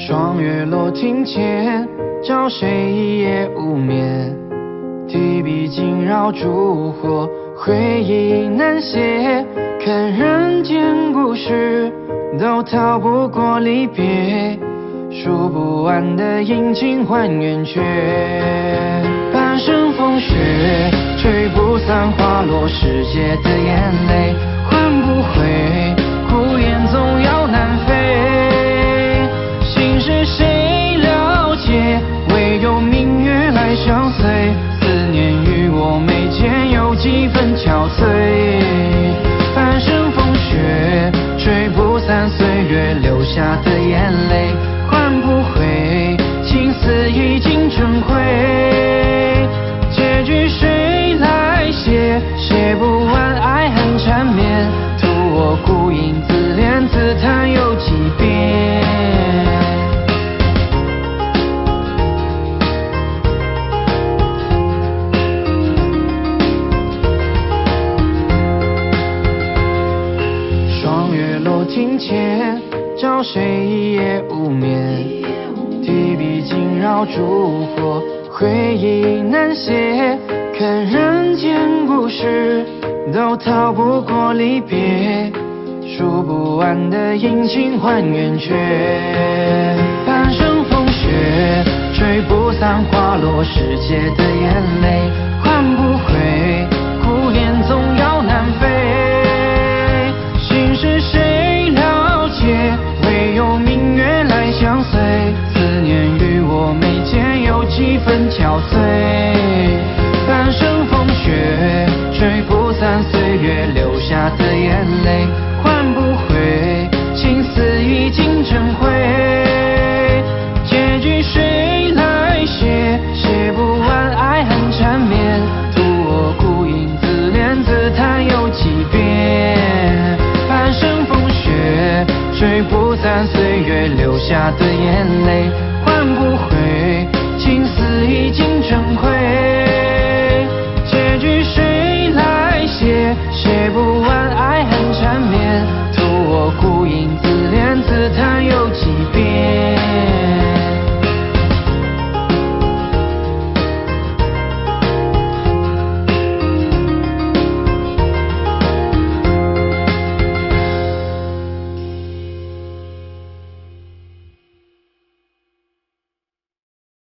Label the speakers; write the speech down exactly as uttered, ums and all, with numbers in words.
Speaker 1: 霜月落庭前，找谁一夜无眠？提笔惊扰烛火，回忆难写。看人间故事，都逃不过离别。数不完的阴晴换圆缺，半生风雪，吹不散花落世界的眼泪，换不回，苦恋总要南飞。心事谁了解？唯有明月来相随。思念与我眉间有几分憔悴。半生风雪，吹不散岁月留下的眼泪，换不回，情丝已经成灰。结局谁来写？写不完爱恨缠绵，图我孤影自怜自叹有几遍。霜月落庭前，找谁一夜无眠？提笔惊扰烛火，回忆难写。看人间故事，都逃不过离别。数不完的阴晴换圆缺，半生风雪，吹不散花落世界的眼泪，换不回，苦恋总要南飞。心事谁了解？唯有明月来相随。思念与我眉间有几分憔悴。半生风雪，吹不散岁月留下的眼泪，换不回，情丝已经成灰。结局谁来写？写不完爱恨缠绵，图我孤影自怜自叹有几遍。半生风雪，吹不散岁月留下的眼泪，